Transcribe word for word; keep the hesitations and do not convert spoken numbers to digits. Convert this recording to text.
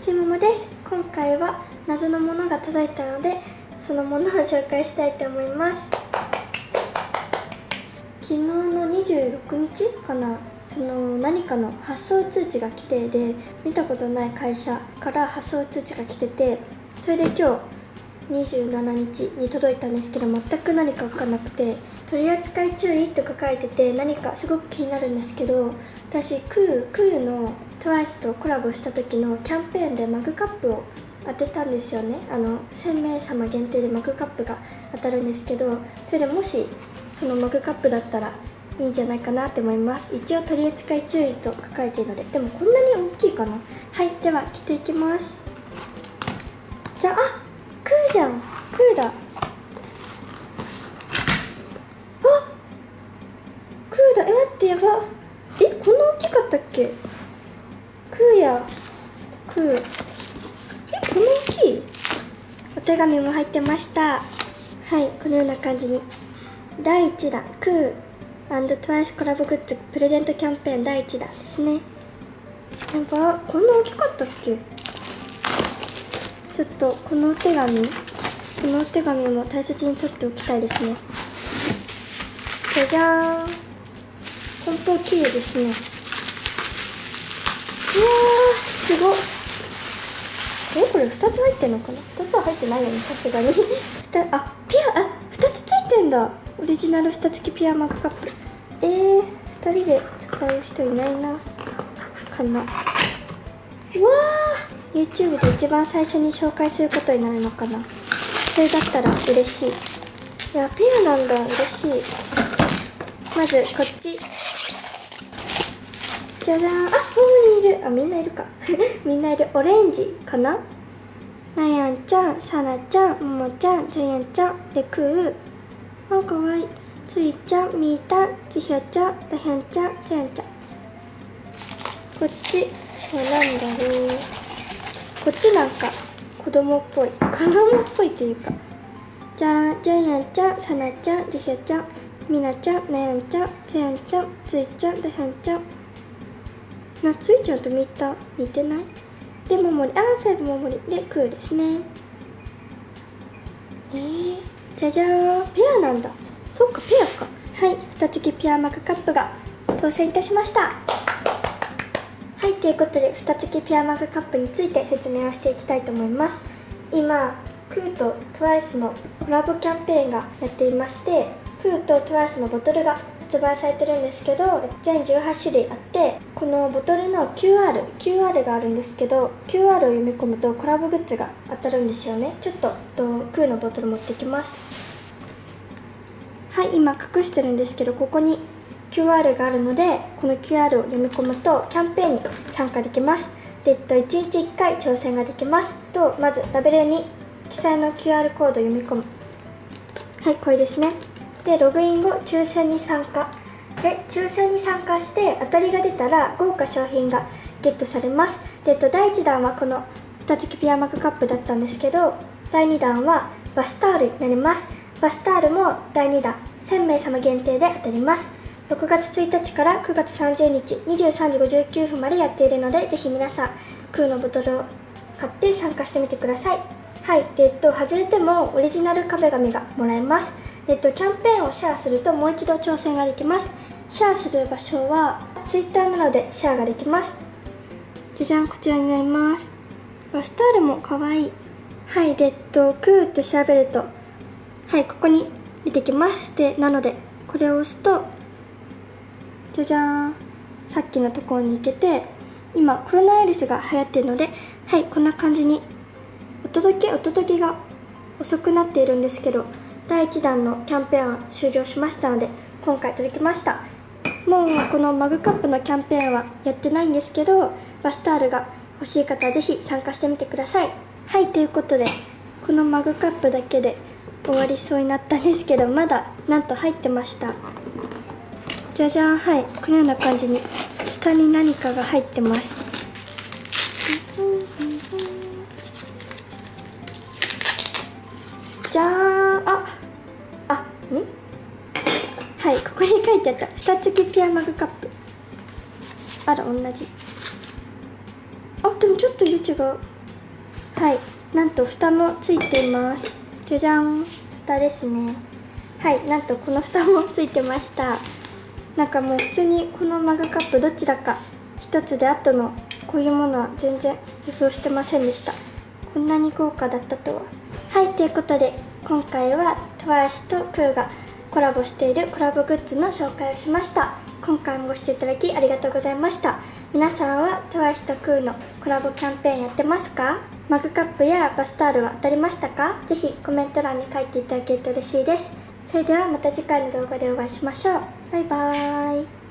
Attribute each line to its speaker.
Speaker 1: ちももです。今回は謎のものが届いたので、そのものを紹介したいと思います。昨日のにじゅうろくにちかな、その何かの発送通知が来て、で見たことない会社から発送通知が来てて、それで今日にじゅうしちにちに届いたんですけど、全く何か分かんなくて、取扱い注意と書かれてて、何かすごく気になるんですけど、私クークーの トゥワイス とコラボした時のキャンペーンでマグカップを当てたんですよね。あのせんめいさま限定でマグカップが当たるんですけど、それでもしそのマグカップだったらいいんじゃないかなって思います。一応取扱い注意と書かれているので、でもこんなに大きいかな。はい、では切っていきます。じゃあ、あ、クーじゃん、クーだ。クーだ。え、待って、やば。え、こんな大きかったっけ。クーや。クー。え、こんな大きい。お手紙も入ってました。はい、このような感じに。だいいちだん、クー&トゥワイス コラボグッズプレゼントキャンペーンだいいちだんですね。やば、こんな大きかったっけ。ちょっとこのお手紙、このお手紙も大切に取っておきたいですね。じゃじゃーん。本当綺麗ですね。いやー、すごっ。え、これふたつ入ってんのかな。ふたつは入ってないよね、さすがに。あ、ピア、あ、ふたつついてんだ。オリジナルふたつきピアマグカップ。えー、ふたりで使う人いないなかな。うわー、 YouTube で一番最初に紹介することになるのかな。それだったら嬉しい。いや、ピアなんだ、嬉しい。まずこっち、じゃじゃーん。あ、ここにいる。あ、みんないるか。みんないる。オレンジかな。なやんちゃん、さなちゃん、ももちゃん、じゅやんちゃん、でくー。あ、かわいい。ついちゃん、みーたん、ちひょちゃん、だひょんちゃん、ちゃやんちゃん。こっちはなんだろう。こっちなんか子供っぽい。子供っぽいっていうか。じゃーん、じゅやんちゃん、さなちゃん、じひょちゃん、みなちゃん、なやんちゃん、ちゃやんちゃん、ついちゃん、だひょんちゃん。な、ついちゃんとみーたん似てない？で、ももり、あー、最後ももりでクーですね。えー、じゃじゃーん、ペアなんだ。そっか、ペアか。はい、ふたつきピアマグカップが当選いたしました。はい、ということでふたつきピアマグカップについて説明をしていきたいと思います。今、クーと トゥワイス のコラボキャンペーンがやっていまして、クーと トゥワイス のボトルが発売されてるんですけど、全じゅうはちしゅるいあって、このボトルの キューアール、キューアール があるんですけど、キューアール を読み込むとコラボグッズが当たるんですよね。ちょっとクーのボトル持ってきます。はい、今隠してるんですけど、ここに キューアール があるので、この キューアール を読み込むとキャンペーンに参加できます。で、えっと、いちにちいっかい挑戦ができます。と、まずラベルに記載の キューアール コードを読み込む。はい、これですね。で、ログイン後、抽選に参加。で、抽選に参加して当たりが出たら豪華商品がゲットされます。で、えっと、だいいちだんはこのふたつきピアマグカップだったんですけど、だいにだんはバスタオルになります。バスタオルもだいにだんせんめいさま限定で当たります。ろくがつついたちからくがつさんじゅうにちにじゅうさんじごじゅうきゅうふんまでやっているので、ぜひ皆さんクーのボトルを買って参加してみてください。はい、で、えっと、外れてもオリジナル壁紙がもらえます。えっと、キャンペーンをシェアするともう一度挑戦ができます。シェアする場所は ツイッター などでシェアができます。じゃじゃん、こちらになります。バスタオルもかわいい。はい、で、えっと、クーって調べると、はい、ここに出てきます。で、なのでこれを押すと、じゃじゃーん、さっきのところに行けて、今コロナウイルスが流行っているので、はい、こんな感じにお届けお届けが遅くなっているんですけど、だいいちだんのキャンペーンは終了しましたので、今回届きました。もうこのマグカップのキャンペーンはやってないんですけど、バスタオルが欲しい方はぜひ参加してみてください。はい、ということでこのマグカップだけで終わりそうになったんですけど、まだなんと入ってました。じゃじゃーん、はい、このような感じに下に何かが入ってます。じゃーん、ああんはい、ここに書いてあったふたつきピアマグカップ。あら、同じ。あ、でもちょっと色違う。 はい、なんと蓋もついています。じゃじゃん、蓋ですね。はい、なんとこの蓋もついてました。なんかもう普通にこのマグカップどちらか一つであとのこういうものは全然予想してませんでした。こんなに豪華だったとは。はい、ということで今回はトワイスとクーがコラボしているコラボグッズの紹介をしました。今回もご視聴いただきありがとうございました。皆さんはトワイスとクーのコラボキャンペーンやってますか？マグカップやバスタオルは当たりましたか？ぜひコメント欄に書いていただけると嬉しいです。それではまた次回の動画でお会いしましょう。バイバーイ。